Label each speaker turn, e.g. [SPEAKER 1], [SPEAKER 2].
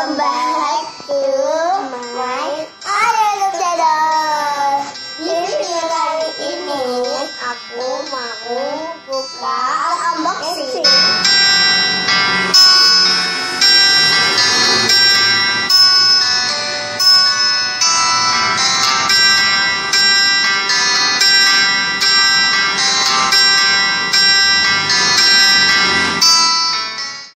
[SPEAKER 1] Welcome back to my YouTube channel. Di video kali ini aku mau buka unboxing